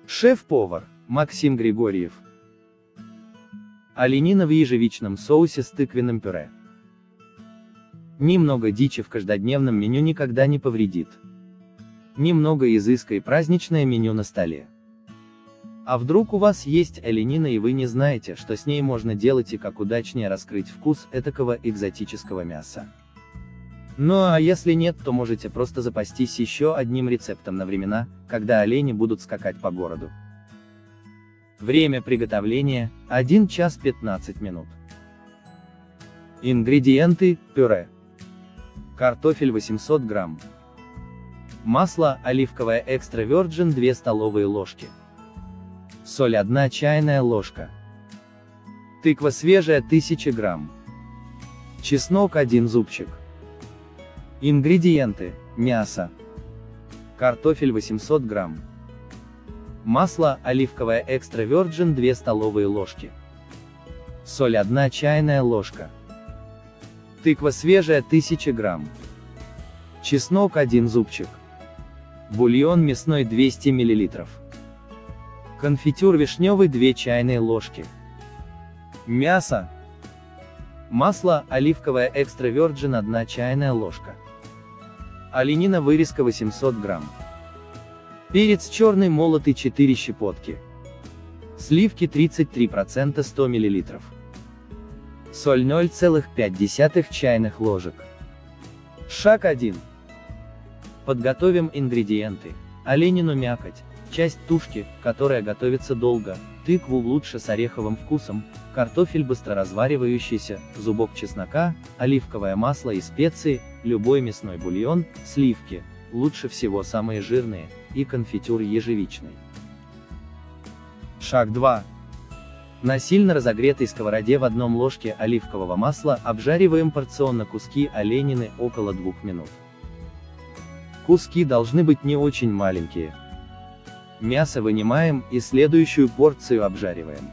Шеф-повар Максим Григорьев. Оленина в ежевичном соусе с тыквенным пюре. Немного дичи в каждодневном меню никогда не повредит. Немного изыска и праздничное меню на столе. А вдруг у вас есть оленина и вы не знаете, что с ней можно делать и как удачнее раскрыть вкус этакого экзотического мяса. Ну а если нет, то можете просто запастись еще одним рецептом на времена, когда олени будут скакать по городу. Время приготовления – 1 час 15 минут. Ингредиенты: пюре, картофель 800 грамм, масло оливковое экстра virgin 2 столовые ложки, соль 1 чайная ложка, тыква свежая 1000 грамм, чеснок 1 зубчик. Ингредиенты: мясо, картофель 800 грамм, масло оливковое экстра virgin 2 столовые ложки, соль 1 чайная ложка, тыква свежая 1000 грамм, чеснок 1 зубчик, бульон мясной 200 мл, конфитюр вишневый 2 чайные ложки, мясо, масло оливковое экстра virgin 1 чайная ложка, оленина вырезка 800 грамм, перец черный молотый 4 щепотки, сливки 33% 100 мл, соль 0,5 чайных ложек. Шаг 1. Подготовим ингредиенты: оленину мякоть, часть тушки, которая готовится долго, тыкву лучше с ореховым вкусом, картофель быстро разваривающийся, зубок чеснока, оливковое масло и специи, любой мясной бульон, сливки, лучше всего самые жирные, и конфитюр ежевичный. Шаг 2. На сильно разогретой сковороде в 1 ложке оливкового масла обжариваем порционно куски оленины около 2 минут. Куски должны быть не очень маленькие. Мясо вынимаем и следующую порцию обжариваем.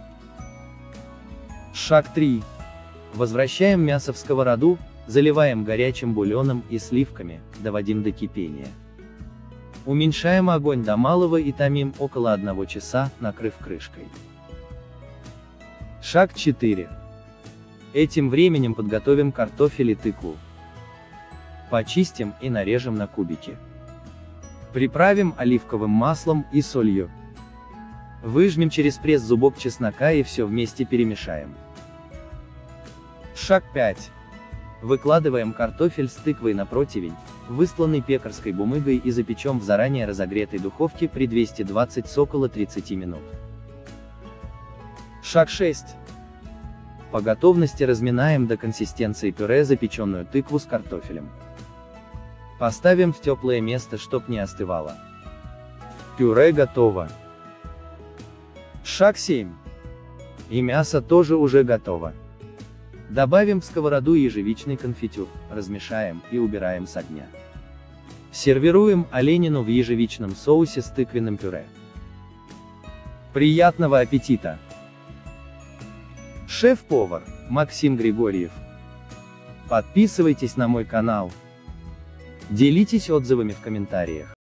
Шаг 3. Возвращаем мясо в сковороду, заливаем горячим бульоном и сливками, доводим до кипения. Уменьшаем огонь до малого и томим около 1 часа, накрыв крышкой. Шаг 4. Этим временем подготовим картофель и тыкву. Почистим и нарежем на кубики. Приправим оливковым маслом и солью. Выжмем через пресс зубок чеснока и все вместе перемешаем. Шаг 5. Выкладываем картофель с тыквой на противень, выстланный пекарской бумагой, и запечем в заранее разогретой духовке при 220 с около 30 минут. Шаг 6. По готовности разминаем до консистенции пюре запеченную тыкву с картофелем. Поставим в теплое место, чтоб не остывало. Пюре готово. Шаг 7. И мясо тоже уже готово. Добавим в сковороду ежевичный конфитюр, размешаем и убираем с огня. Сервируем оленину в ежевичном соусе с тыквенным пюре. Приятного аппетита! Шеф-повар Максим Григорьев. Подписывайтесь на мой канал. Делитесь отзывами в комментариях.